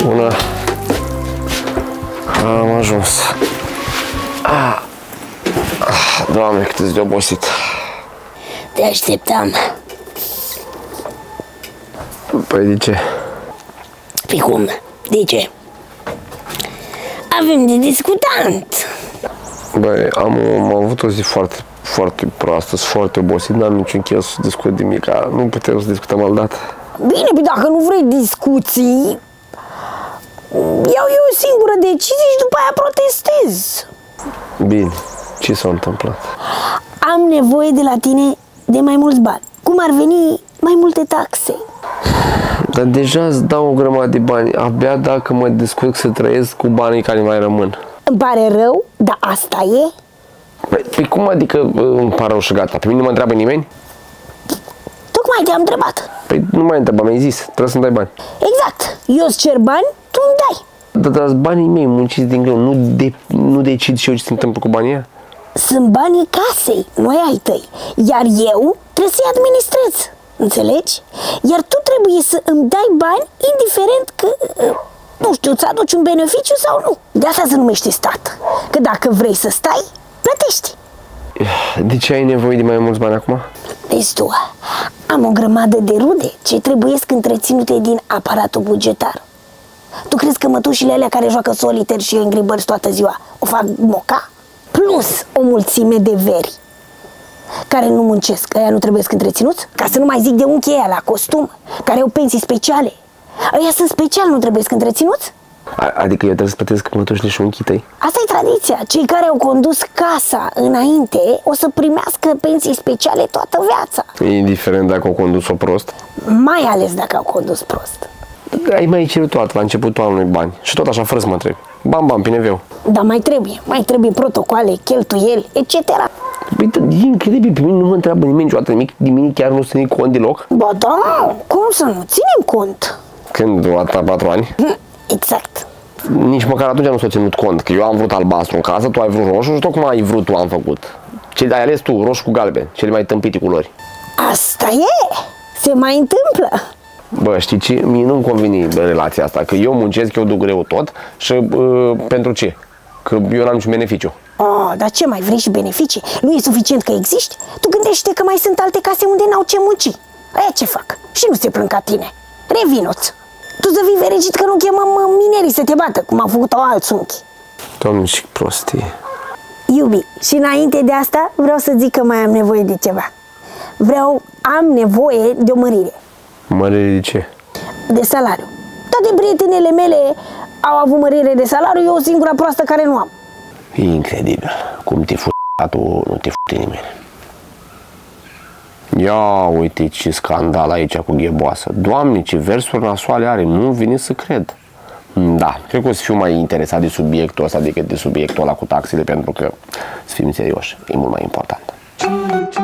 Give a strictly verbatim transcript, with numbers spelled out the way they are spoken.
Bună! Am ajuns. Ah. Ah, Doamne, cât ești de obosit. Te așteptam. Păi de ce? Păi cum? De ce? Avem de discutant. Băi, am, am avut o zi foarte, foarte proastă, sunt foarte obosit, n-am niciun chef să discut de mica, nu putem să discutăm altădată. Bine, păi dacă nu vrei discuții, iau eu o singură decizie și după aia protestez. Bine, ce s-a întâmplat? Am nevoie de la tine de mai mulți bani. Cum ar veni mai multe taxe. Dar deja îți dau o grămadă de bani, abia dacă mă descurc să trăiesc cu banii care mai rămân. Îmi pare rău, dar asta e? Păi, păi cum adică îmi pare rău și gata? Pe mine nu mă întreabă nimeni? Tocmai te-am întrebat. Păi nu mai întreba, mi-ai zis, trebuie să-mi dai bani. Exact. Eu îți cer bani, tu îmi dai. Dar dar banii mei munciți din greu, nu, de, nu decid și eu ce se întâmplă cu banii ăia? Sunt banii casei, nu ai tăi. Iar eu trebuie să-i administrez. Înțelegi? Iar tu trebuie să îmi dai bani, indiferent că, nu știu, îți aduci un beneficiu sau nu. De asta se numește stat. Că dacă vrei să stai, plătești. De ce ai nevoie de mai mulți bani acum? Vezi tu, am o grămadă de rude ce trebuiesc întreținute din aparatul bugetar. Tu crezi că mătușile alea care joacă solitaire și Angry Birds toată ziua o fac moca? Plus o mulțime de veri care nu muncesc, ăia nu trebuie să întreținuți? Ca să nu mai zic de unchii ăia la costum, care au pensii speciale. Ăia sunt special, nu trebuie să întreținuți? Adică eu trebuie să plătesc mătușile și unchii tăi? Asta e tradiția. Cei care au condus casa înainte o să primească pensii speciale toată viața. Indiferent dacă au condus-o prost? Mai ales dacă au condus prost. Ai mai cerut toată la începutul anului bani și tot așa fără să mă întreb. Bam, bam, pe neveu. Dar mai trebuie, mai trebuie protocoale, cheltuieli, et cetera. Băi, e incredibil, pe mine nu mă întreabă nimeni niciodată nimic, de mine chiar nu ține cont deloc. Ba da, cum să nu ținem cont? Când, o dată la patru ani? Exact. Nici măcar atunci nu s-a ținut cont, că eu am vrut albastru în casă, tu ai vrut roșu și tocmai ai vrut tu am făcut. Ce ai ales tu, roșu cu galben, cele mai tâmpite culori. Asta e, se mai întâmplă. Bă, știi ce? Mie nu-mi convine relația asta, că eu muncesc, eu duc greu tot și uh, pentru ce? Că eu n-am niciun beneficiu. Oh, dar ce mai vrei și beneficii? Nu e suficient că existi? Tu gândește că mai sunt alte case unde n-au ce munci. Aia ce fac? Și nu se plâng ca tine. Revinoți. Tu să fii fericit că nu chemăm minerii să te bată, cum au făcut-o alți unchi. Doamne, ce prostie. Iubi, și înainte de asta vreau să zic că mai am nevoie de ceva. Vreau, am nevoie de o mărire. Mărire de ce? De salariu. Toate prietenele mele au avut mărire de salariu, eu o singura proastă care nu am. E incredibil. Cum te fu*** tu, nu te fute nimeni. Ia uite ce scandal aici cu gheboasă. Doamne, ce versuri nasoale are, nu vine să cred. Da, cred că o să fiu mai interesat de subiectul ăsta decât de subiectul ăla cu taxele, pentru că, să fim serioși, e mult mai important.